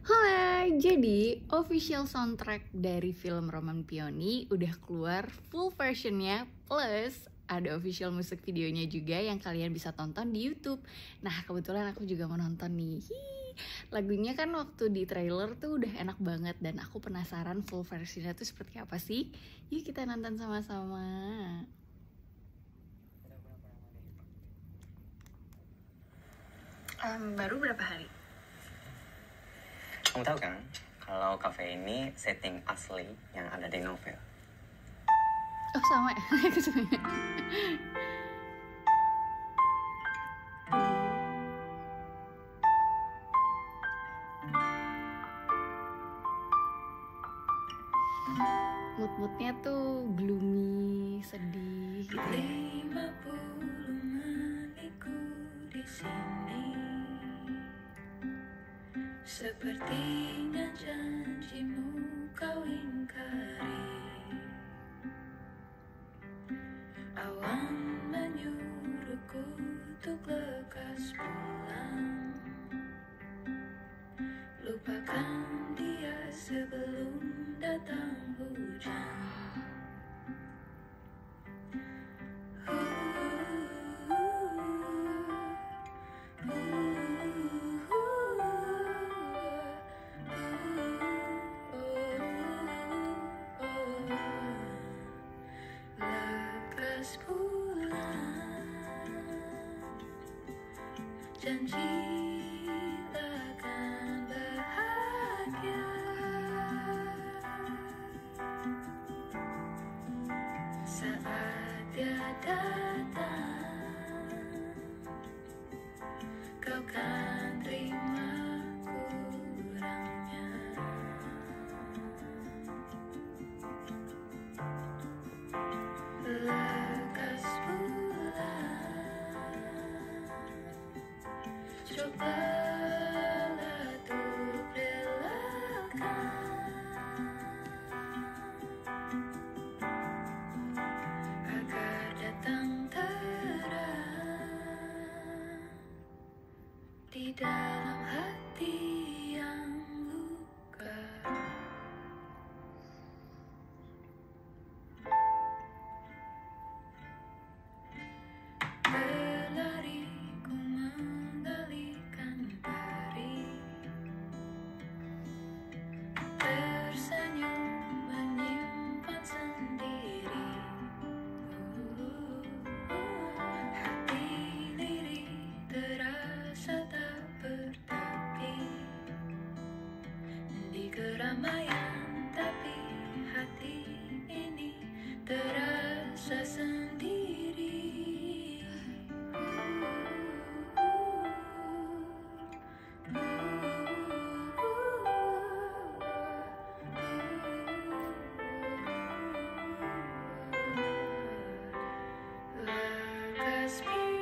Halo, jadi official soundtrack dari film Roman Pioni udah keluar full versionnya, plus ada official musik videonya juga yang kalian bisa tonton di YouTube. Nah, kebetulan aku juga mau nonton nih. Lagunya kan waktu di trailer tuh udah enak banget dan aku penasaran full versinya tuh seperti apa sih. Yuk kita nonton sama-sama. Baru berapa hari? Kamu tahu kan, kalau kafe ini setting asli yang ada di novel. Oh sama ya? Mood-moodnya tuh gloomy, sedih gitu ya. 50 menitku di sini, sepertinya janjimu kau ingkari. Awan menyuruhku untuk lekas pulang, lupakan dia sebelum datang hujan. Lekas pulang, janjilah kan bahagia. Saat dia datang, kau kan terima kurangnya. Lekas pulang, cobalah untuk relakan agar datang terang di dalam hati yang luka. Berlari ku menggalikan pari, tersenyum menyimpan sendiri. Hati diri terasa tak bertepi di keramaian, tapi hati ini terasa sendiri. Lekas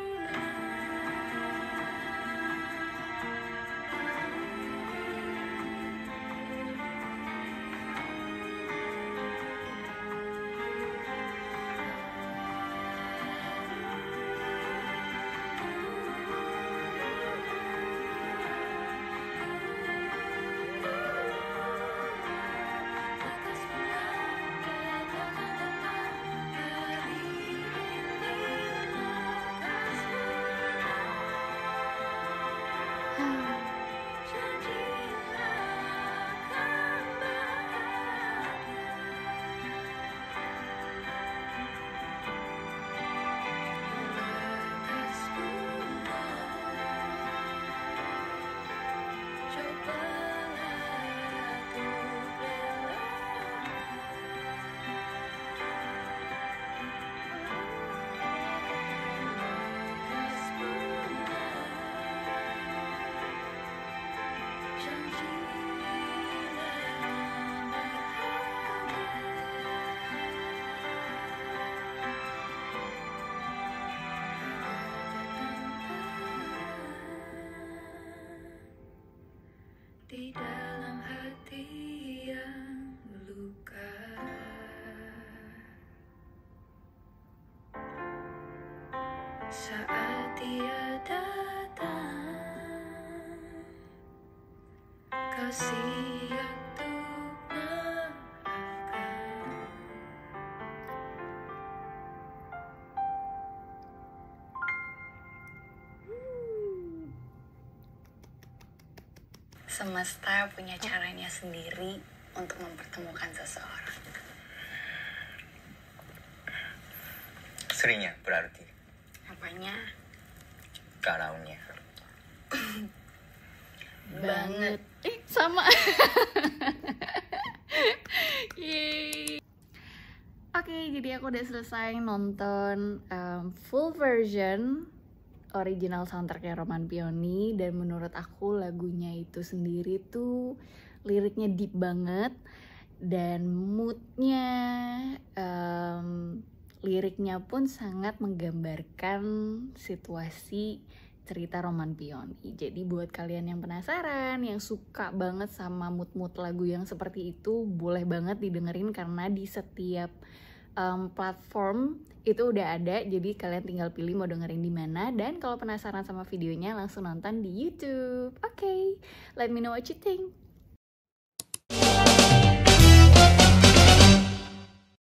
di dalam hati yang luka. Saat dia datang, kau siap untuk maafkan. Semesta punya caranya sendiri untuk mempertemukan seseorang. Serinya berarti. Apanya? Galaunya. Banget. Sama. Yeay. Oke, jadi aku udah selesai nonton full version original soundtracknya Roman Pioni, dan menurut aku lagunya itu sendiri tuh liriknya deep banget, dan moodnya liriknya pun sangat menggambarkan situasi cerita Roman Pioni. Jadi buat kalian yang penasaran, yang suka banget sama mood-mood lagu yang seperti itu, boleh banget didengerin karena di setiap platform itu udah ada. Jadi kalian tinggal pilih mau dengerin di mana, dan kalau penasaran sama videonya langsung nonton di YouTube. Oke, let me know what you think.